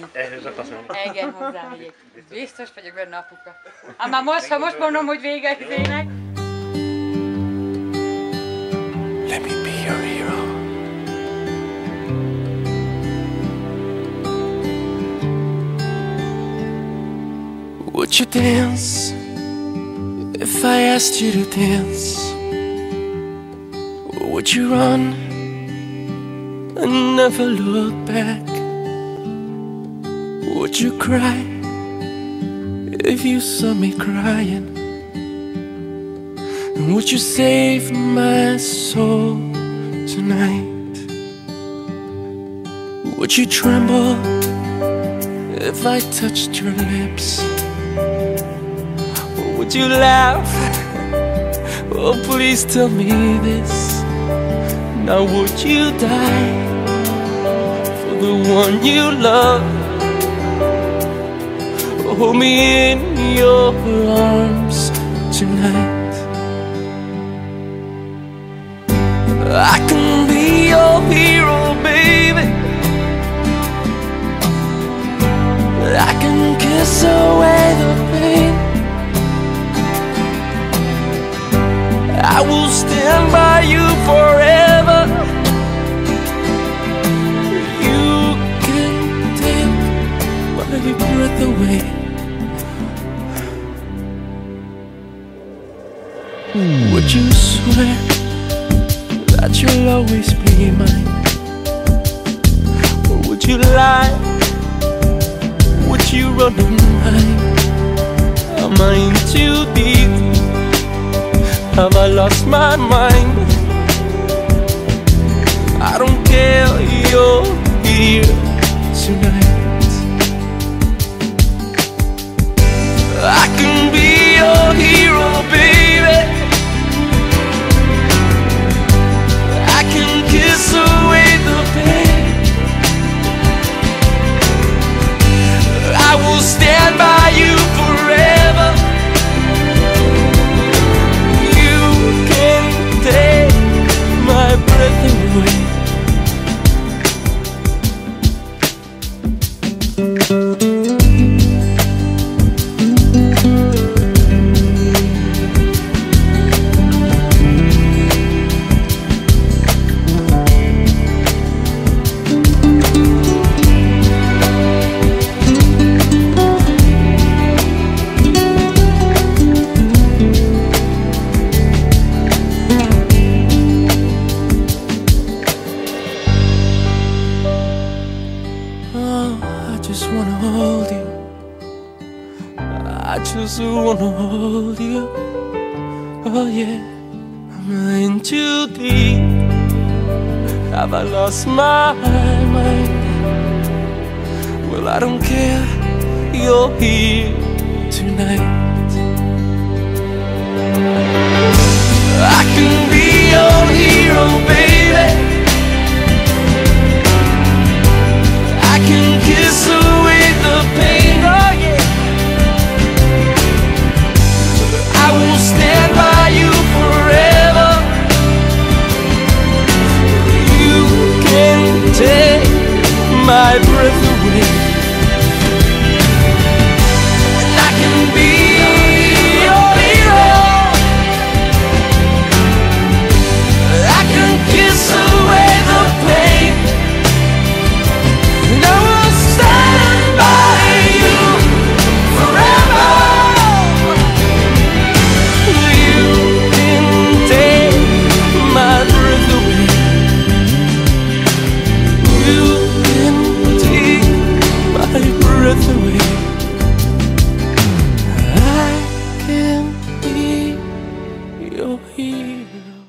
Ehhez akarsz menni. Igen, hozzámegyek. Biztos vagyok benne, apuka. Már most, ha most mondom, hogy vége izének. Let me be your hero. Would you dance if I asked you to dance? Or would you run and never look back? Would you cry if you saw me crying? And would you save my soul tonight? Would you tremble if I touched your lips? Or would you laugh? Oh, please tell me this. Now would you die for the one you love? Hold me in your arms tonight. I can be your hero, baby. I can kiss away the pain. I will stand by you forever. You can take my breath away. Would you swear that you'll always be mine? Or would you lie? Would you run and hide? Am I in too deep? Have I lost my mind? I don't care, you're here tonight. I can be your hero, baby. I can kiss away the pain. I will stand by you forever. You can take my breath away. I just wanna hold you. I just wanna hold you. Oh yeah, I'm in too deep. Have I lost my mind? Well, I don't care, you're here tonight. I can be your hero, baby. I can kiss away the pain, oh yeah. I will stand by you forever. You can take my breath away.